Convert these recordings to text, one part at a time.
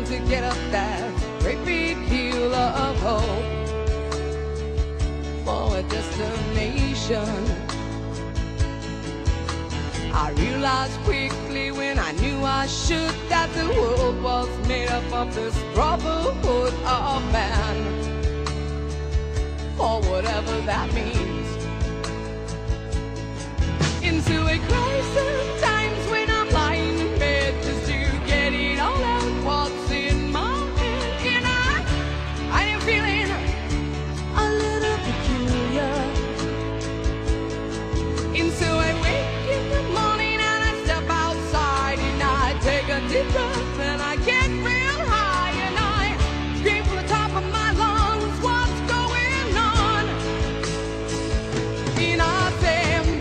to get up that great big hill of hope for a destination. I realized quickly when I knew I should that the world was made up of this brotherhood of man, or whatever that means. Into a crisis, times when I'm lying in bed just to get it all out what's in my head. And I am feeling a little peculiar. And so I wake in the morning and I step outside and I take a deep breath and I get real high and I scream from the top of my lungs, what's going on? And I say,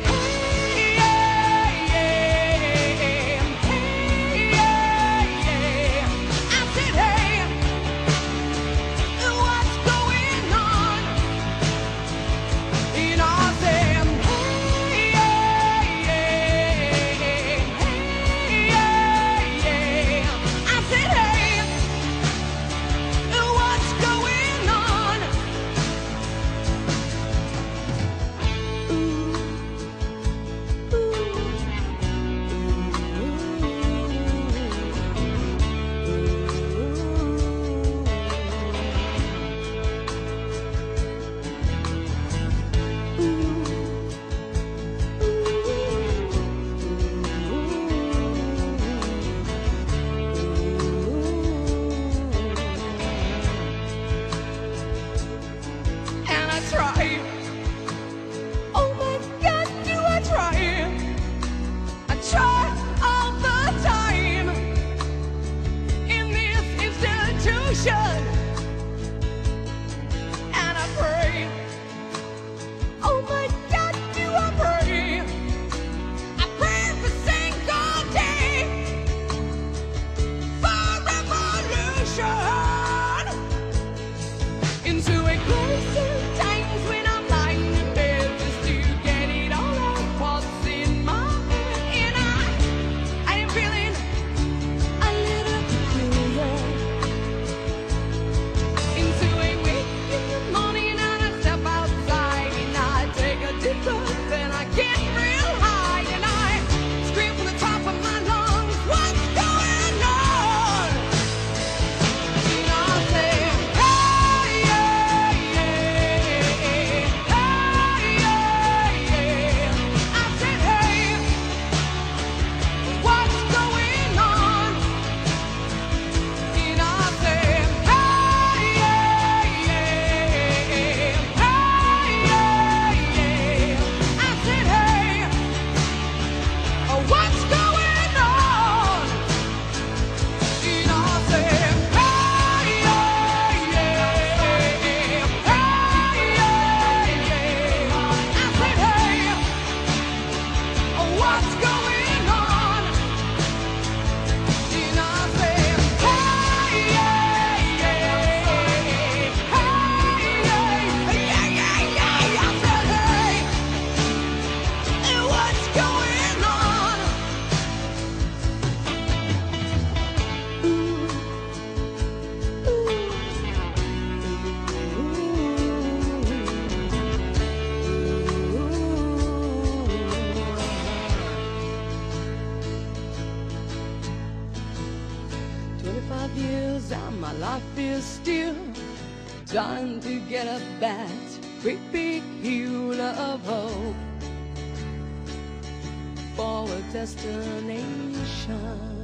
and I pray, oh my God, do I pray? I pray every single day for revolution. Into a crisis, times when I'm lying in bed just to get it all out what's in my head. And I am feeling a little peculiar. Into a wake in the morning and I step outside and I take a deep breath and I get real high and I scream from the top of my lungs, what's going on? And I say, hey, yeah, yeah, hey, yeah, yeah. I said, hey, what's going on? And I say, what's going on? And I said, hey, yeah, yeah, hey, yeah, yeah. I said, hey, what's going on? And I said, hey, yeah, yeah, hey, yeah, yeah, yeah. I said, hey, what's going on? Years and my life is still trying to get up that great big hill of hope for a destination.